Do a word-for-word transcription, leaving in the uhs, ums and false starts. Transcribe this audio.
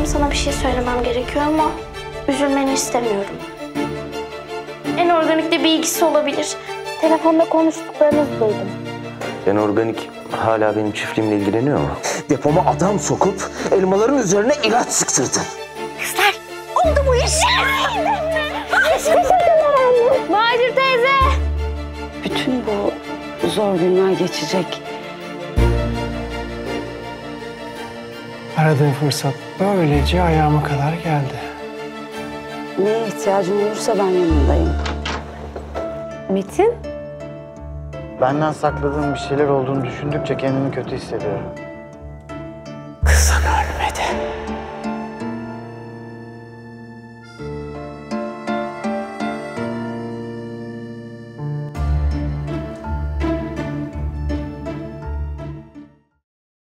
Şimdi sana bir şey söylemem gerekiyor ama üzülmeni istemiyorum. En organikle bir ilgisi olabilir. Telefonda konuştuklarınızı duydum. En organik hala benim çiftliğimle ilgileniyor mu? Depoma adam sokup elmaların üzerine ilaç sıktırdın. Kızlar, oldu bu iş. Macir teyze. Bütün bu zor günler geçecek. Aradığım fırsat böylece ayağıma kadar geldi. Neye ihtiyacın olursa ben yanındayım. Metin? Benden sakladığın bir şeyler olduğunu düşündükçe kendimi kötü hissediyorum.